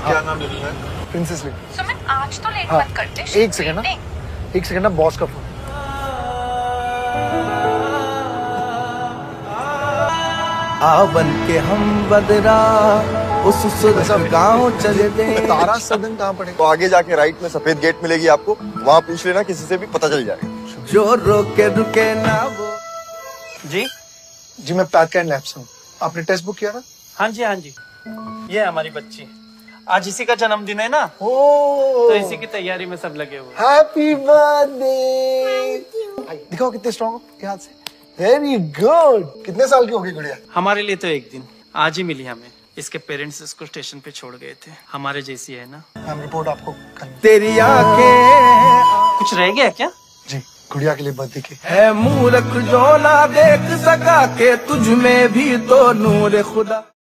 क्या नाम लिखना है? प्रिंसेस लिख। सुमित आज तो लेट हाँ, मत करते। एक सेकंड ना बॉस का फोन। बन के हम बदरा उस गाँव चले दे। तारा सदन कहाँ पड़ेगा? तो आगे जाके राइट में सफेद गेट मिलेगी आपको, वहाँ पूछ लेना, किसी से भी पता चल जाएगा। जो रोके रुके ना वो। जी मैं पैथ एंड लैब से हूँ। आपने टेस्ट बुक किया था? हाँ जी। ये है हमारी बच्ची, आज इसी का जन्मदिन है ना, ओह तो इसी की तैयारी में सब लगे हुए। Happy birthday. दिखाओ कितने स्ट्रॉन्ग हो याद से। Very good. कितने साल की होगी गुड़िया? हमारे लिए तो एक दिन, आज ही मिली हमें। इसके पेरेंट्स इसको स्टेशन पे छोड़ गए थे, हमारे जैसी है ना। मैम रिपोर्ट आपको कल। तेरी आंखें कुछ रह गया क्या? जी गुड़िया के लिए बर्थडे की है मूर्ख जो ना देख सका के तुझ में भी तो नूर खुदा।